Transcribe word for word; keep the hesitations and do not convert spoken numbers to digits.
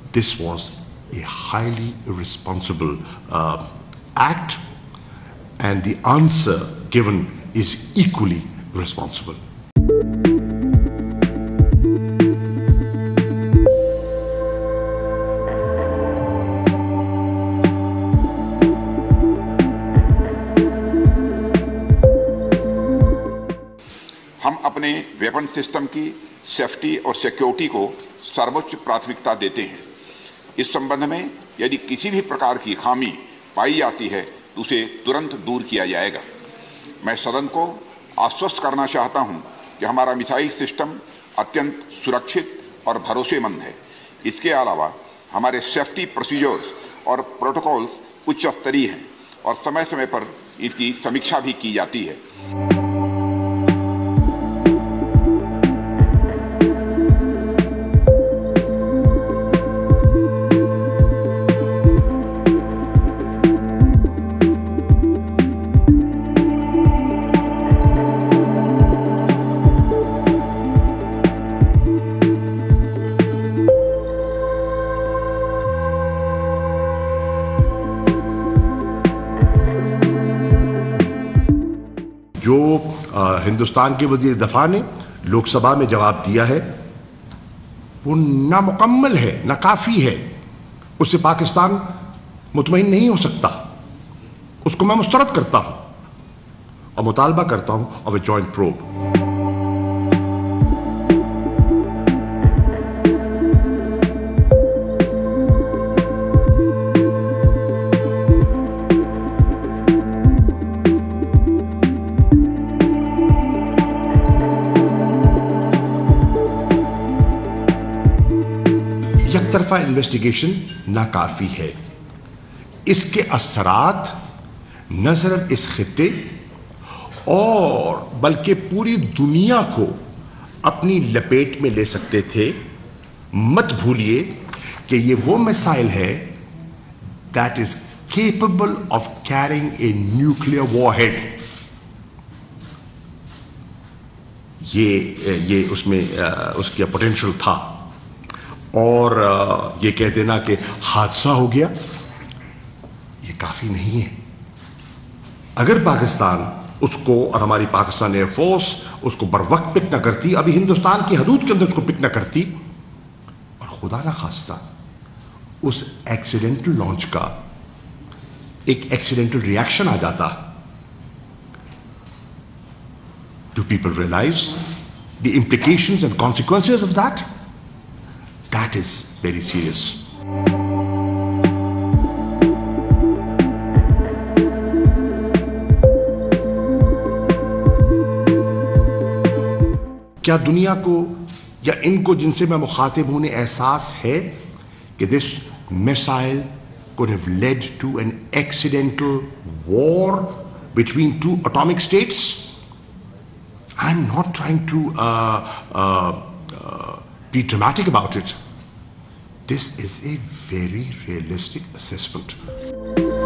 this was a highly irresponsible uh, act, and the answer given is equally irresponsible. हम अपने weapon system की safety और security को सर्वोच्च प्राथमिकता देते हैं। इस संबंध में यदि किसी भी प्रकार की खामी पाई जाती है तो उसे तुरंत दूर किया जाएगा। मैं सदन को आश्वस्त करना चाहता हूं कि हमारा मिसाइल सिस्टम अत्यंत सुरक्षित और भरोसेमंद है। इसके अलावा हमारे सेफ्टी प्रोसीजर्स और प्रोटोकॉल्स उच्च स्तरीय हैं और समय समय पर इसकी समीक्षा भी की जाती है। जो आ, हिंदुस्तान के वजीर दफा ने लोकसभा में जवाब दिया है वो नामुकम्मल है, नाकाफी है। उससे पाकिस्तान मुतमईन नहीं हो सकता। उसको मैं मुस्तरद करता हूं और मुतालबा करता हूं ऑफ ए जॉइंट प्रोब। तरफा इन्वेस्टिगेशन नाकाफी है। इसके असरात न सिर्फ इस खित्ते और बल्कि पूरी दुनिया को अपनी लपेट में ले सकते थे। मत भूलिए कि ये वो मिसाइल है that is capable of carrying a nuclear warhead. ये ये उसमें उसका पोटेंशियल था और ये कह देना कि हादसा हो गया, ये काफी नहीं है। अगर पाकिस्तान उसको और हमारी पाकिस्तान एयरफोर्स उसको बर वक्त पिक ना करती, अभी हिंदुस्तान की हदूद के अंदर उसको पिक ना करती और खुदा ना खास्ता उस एक्सीडेंटल लॉन्च का एक एक्सीडेंटल रिएक्शन आ जाता, do people realise the implications and consequences of that? That is very serious. क्या दुनिया को या इनको जिनसे मैं मुखातिब हूं ने एहसास है कि this missile could have led to an accidental war between two atomic states? I'm not trying to uh, uh, uh, be dramatic about it. This is a very realistic assessment.